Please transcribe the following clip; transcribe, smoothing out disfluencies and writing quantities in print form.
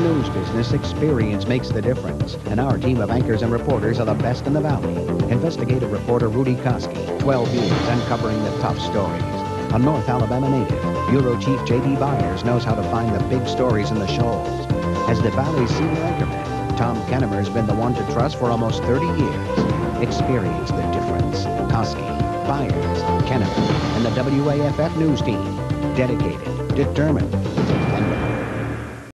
news business, experience makes the difference. And our team of anchors and reporters are the best in the valley. Investigative reporter Rudy Koski, 12 years uncovering the tough stories. A North Alabama native, Bureau Chief J.D. Byers knows how to find the big stories in the shoals. As the Valley's senior anchorman, Tom Kennemer's been the one to trust for almost 30 years. Experience the difference. Koski, Byers, Kennemer, and the WAFF news team. Dedicated, determined,